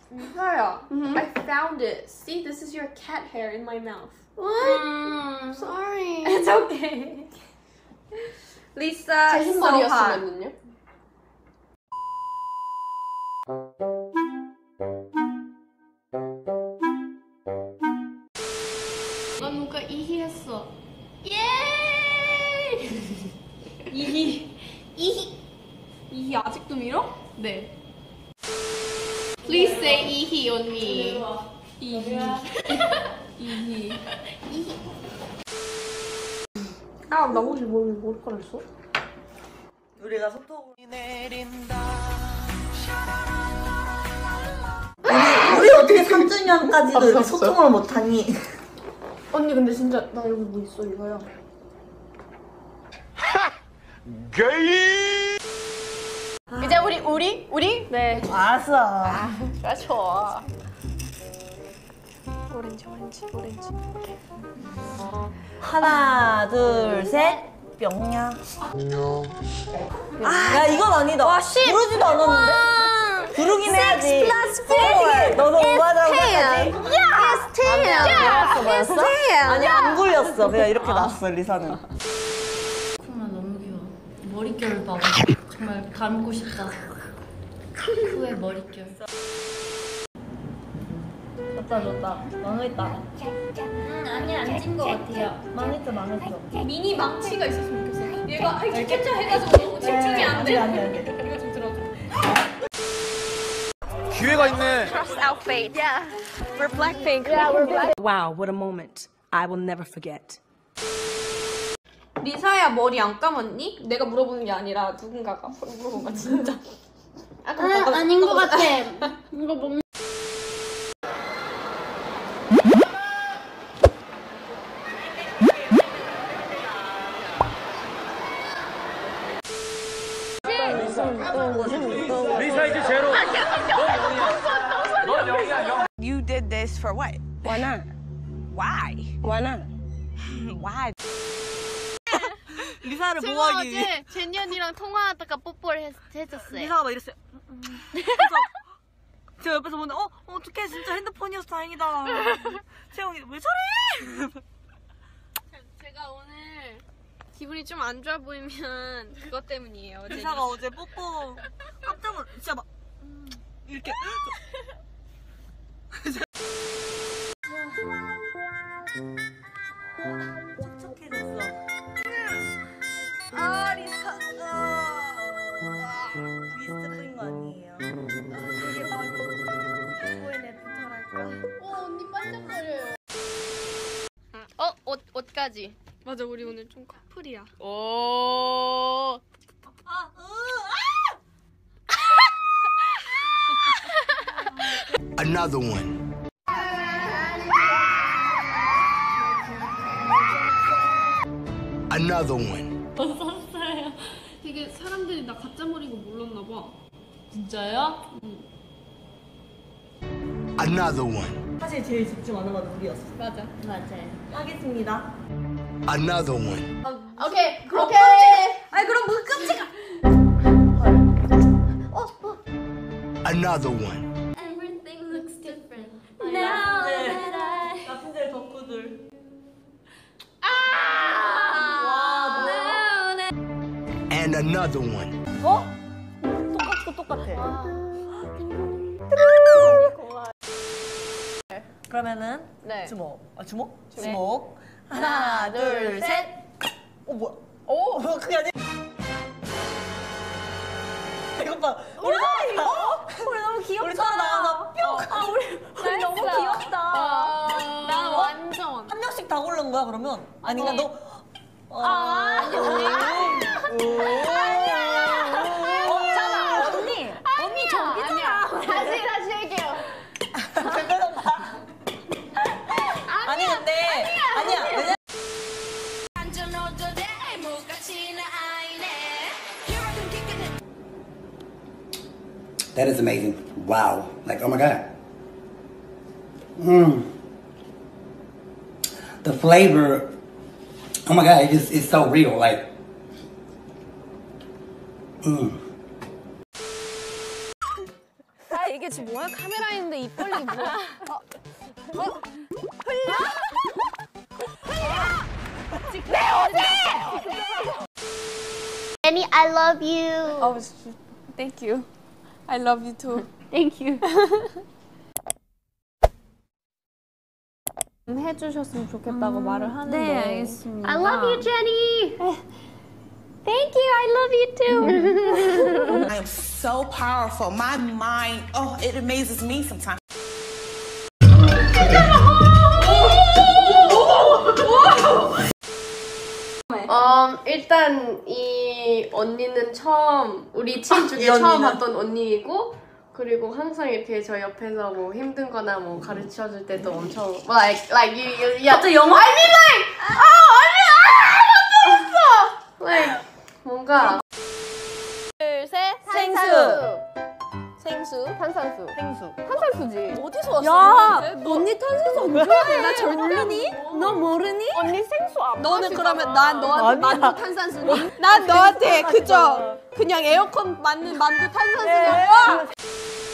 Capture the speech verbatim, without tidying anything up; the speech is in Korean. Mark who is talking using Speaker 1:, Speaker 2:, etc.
Speaker 1: Misaya, mm-hmm. I found it. See, this is your cat hair in my mouth.
Speaker 2: What? Mm, sorry.
Speaker 1: It's okay. Lisa,
Speaker 2: 제
Speaker 1: so hot.
Speaker 2: 신발이었으면요? 나 누가 이희했어. 예!
Speaker 1: 이희.
Speaker 2: 이희.
Speaker 1: 이희 아직도 밀어?
Speaker 2: 네. Please say 이희 on me.
Speaker 1: 이희. 이희.
Speaker 2: 이희.
Speaker 1: 아, 나 혹시 뭘, 뭘 깔았어?
Speaker 3: 우리가 소통을 내린다. 우리 어떻게 삼 주년까지도 이렇게 소통을 못하니?
Speaker 1: 언니 근데 진짜 나 여기 뭐 있어 이거야.
Speaker 4: 게이.
Speaker 2: 이제 우리 우리 우리
Speaker 1: 네.
Speaker 3: 알았어.
Speaker 2: 아, 좋아. 오렌지 오렌지 오렌지. 오케이.
Speaker 3: 하나, 둘, 셋. 뿅야. 아, 야 이건 아니다. 와, 십. 부르지도 않았는데? 부르긴 해야지. 플러스 너도 오바라고 했지?
Speaker 2: Yes, ten.
Speaker 3: 안
Speaker 2: Yes, ten.
Speaker 3: 아니 안 굴렸어. 그냥 이렇게 났어 리사는.
Speaker 5: 쿠마 너무 귀여워. 머릿결 봐. 정말 닮고 싶다. 쿠의 머릿결.
Speaker 3: 좋다 좋다. 망했다.
Speaker 5: 음, 아니 안찐 것 같아요.
Speaker 3: 망했어 망했어.
Speaker 1: 미니 망치가 있었으면 좋겠어. 얘가 이렇게 캡처 해가지고 너무 집중이 안 돼.
Speaker 3: 안돼 안돼.
Speaker 1: 이거 좀 들어줘.
Speaker 4: 기회가 있네.
Speaker 2: Cross outfit. Yeah. We're Blackpink. Yeah, we're Black.
Speaker 6: Wow, what a moment. I will never forget.
Speaker 1: 리사야 머리 안 감았니? 내가 물어보는 게 아니라 누군가가 물어본 거야 진짜. 아,
Speaker 5: 아, 아닌 것 같아. 이거 뭐?
Speaker 4: 리사 이제 제로. 넌 영이야 영.
Speaker 6: You did this for what? Why not? Why? Why not? Why?
Speaker 3: 리사를
Speaker 5: 제가
Speaker 3: 보호하기 위해.
Speaker 5: 어제 제니 언니랑 통화하다가 뽀뽀를 했, 해줬어요.
Speaker 3: 리사가 막 이랬어요. 그래서 제가 옆에서 보는데 어? 어 어떡해 진짜 핸드폰이어서 다행이다. 채영이 왜 저래?
Speaker 1: 제가 오늘 기분이 좀 안 좋아 보이면 그것 때문이에요.
Speaker 3: 리사가 어제 뽀뽀 깜짝 놀 진짜 막 음, 이렇게 촉촉해졌어. 아 리사 아, 미스트 뿌린 거 아니에요?
Speaker 5: 되게 많이 보이네. 부탁할까? 오 언니 반짝거려요. 어? 옷, 옷까지.
Speaker 1: 맞아, 우리 오늘 좀 커플이야.
Speaker 5: 오.
Speaker 3: 아, 으,
Speaker 4: Another one. Another one.
Speaker 1: 되게 사람들이 나 가짜 머리인 거 몰랐나 봐.
Speaker 5: 진짜요?
Speaker 4: Another one.
Speaker 3: 사실 제일 집중 안 한 건 우리였어.
Speaker 1: 맞아.
Speaker 5: 맞아요.
Speaker 3: 하겠습니다.
Speaker 4: Another one.
Speaker 5: 오케이.
Speaker 1: 그럼
Speaker 5: 오케이.
Speaker 1: 아니 그럼 뭐 끔찍아.
Speaker 4: Another one.
Speaker 5: Everything looks different now that I.
Speaker 3: 라푼젤 덕후들.
Speaker 5: 아.
Speaker 4: And another one.
Speaker 3: 어? 똑같고 똑같아. 그러면은
Speaker 2: 네.
Speaker 3: 주먹. 아 주먹?
Speaker 2: 네.
Speaker 3: 주먹.
Speaker 5: 하나, 둘, 셋.
Speaker 3: 어 뭐야? 오 그게 아니야. 이거 봐. 우리 서로
Speaker 1: 우리 너무 귀엽다.
Speaker 3: 우리 서로 나가서 뿅.
Speaker 1: 아, 우리, 우리 너무 귀엽다.
Speaker 5: 아.
Speaker 1: 난 완전.
Speaker 3: 한 명씩 다 고른 거야 그러면? 아니 그러니까 너. 어.
Speaker 1: 아,
Speaker 3: 오.
Speaker 1: 없잖아. 언니. 언니 저기잖아.
Speaker 5: 다시 다시 할게요.
Speaker 3: 그거는 봐. 아니 근데 아니야. 왜냐?
Speaker 7: That is amazing. Wow. Like, oh my God. Mmm. The flavor, oh my God, it just, it's so real. Like, mmm.
Speaker 2: 아 이게 지금 뭐야? 카메라 있는데 입 벌리기 뭐야? 어, 어,
Speaker 5: Jenny, I love you.
Speaker 2: Oh, thank you. I love you too.
Speaker 5: Thank you.
Speaker 2: 해주셨으면 좋겠다고 말을 하는데.
Speaker 1: 네, 알겠습니다.
Speaker 5: I love you, Jenny. Thank you. I love you too.
Speaker 8: I am so powerful. My mind, oh, it amazes me sometimes.
Speaker 9: 음, 일단 이 언니는 처음 우리 팀 중에 처음 봤던 언니이고 그리고 항상 이렇게 저 옆에서 뭐 힘든거나 뭐 가르쳐줄 때도 엄청 like like you you yeah.
Speaker 3: 갑자기 영어?
Speaker 9: I mean like 아 언니 아 언니 like 뭔가
Speaker 2: 둘, 셋.
Speaker 9: 생수.
Speaker 2: 생수.
Speaker 9: 탄산수.
Speaker 2: 생수.
Speaker 9: 탄산수지.
Speaker 2: 어디서 왔어?
Speaker 1: 야,
Speaker 2: 언니 탄산수 언제 왔어? 나 절 모르니? 너 모르니?
Speaker 9: 언니 생수 안
Speaker 1: 너는 그러면 난 너한테
Speaker 2: 아니야.
Speaker 1: 만두 탄산수니? 난 너한테 그저 그냥 에어컨 맞는 만두 탄산수냐고?